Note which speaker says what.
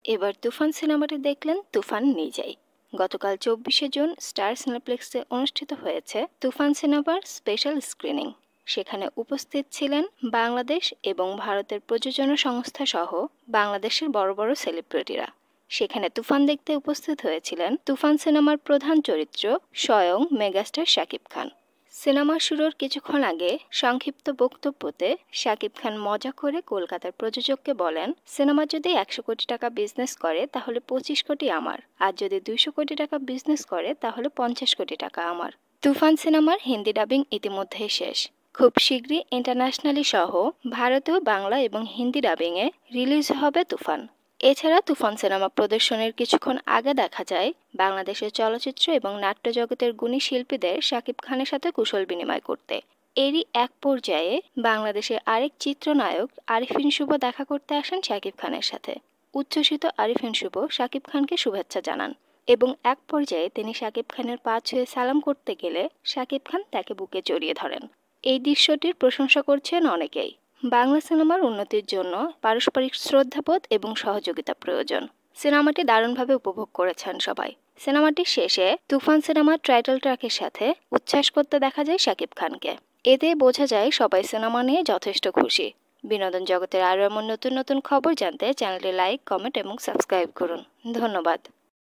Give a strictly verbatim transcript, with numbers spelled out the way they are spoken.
Speaker 1: এবার তুফান সিনেমাটি দেখলেন তুফান নিজেই। গতকাল চব্বিশে জুন স্টার সিনেপ্লেক্সে অনুষ্ঠিত হয়েছে তুফান সিনেমার স্পেশাল স্ক্রিনিং। সেখানে উপস্থিত ছিলেন বাংলাদেশ এবং ভারতের প্রযোজনা সংস্থা সহ বাংলাদেশের বড় বড় সেলিব্রিটিরা। সেখানে তুফান দেখতে উপস্থিত হয়েছিলেন তুফান সিনেমার প্রধান চরিত্র স্বয়ং মেগাস্টার শাকিব খান। সিনেমা শুরুর কিছুক্ষণ আগে সংক্ষিপ্ত বক্তব্যতে শাকিব খান মজা করে কলকাতার প্রযোজককে বলেন, সিনেমা যদি একশো কোটি টাকা বিজনেস করে তাহলে পঁচিশ কোটি আমার, আর যদি দুইশো কোটি টাকা বিজনেস করে তাহলে পঞ্চাশ কোটি টাকা আমার। তুফান সিনেমার হিন্দি ডাবিং ইতিমধ্যেই শেষ। খুব শীঘ্রই ইন্টারন্যাশনালি সহ ভারতীয়, বাংলা এবং হিন্দি ডাবিংয়ে রিলিজ হবে তুফান। এছাড়া তুফান সিনেমা প্রদর্শনের কিছুক্ষণ আগে দেখা যায় বাংলাদেশের চলচ্চিত্র এবং নাট্য জগতের গুণী শিল্পীদের শাকিব খানের সাথে কুশল বিনিময় করতে। এরই এক পর্যায়ে বাংলাদেশের আরেক চিত্রনায়ক আরিফিন শুভ দেখা করতে আসেন শাকিব খানের সাথে। উচ্ছ্বসিত আরিফিন শুভ শাকিব খানকে শুভেচ্ছা জানান এবং এক পর্যায়ে তিনি শাকিব খানের পা ছুঁয়ে সালাম করতে গেলে শাকিব খান তাকে বুকে জড়িয়ে ধরেন। এই দৃশ্যটির প্রশংসা করছেন অনেকেই। বাংলা সিনেমার উন্নতির জন্য পারস্পরিক শ্রদ্ধাবোধ এবং সহযোগিতা প্রয়োজন। সিনেমাটি দারুণভাবে উপভোগ করেছেন সবাই। সিনেমাটির শেষে তুফান সিনেমার টাইটেল ট্র্যাকের সাথে উচ্ছ্বাস করতে দেখা যায় শাকিব খানকে। এতে বোঝা যায় সবাই সিনেমা নিয়ে যথেষ্ট খুশি। বিনোদন জগতের আরও এমন নতুন নতুন খবর জানতে চ্যানেলটি লাইক, কমেন্ট এবং সাবস্ক্রাইব করুন। ধন্যবাদ।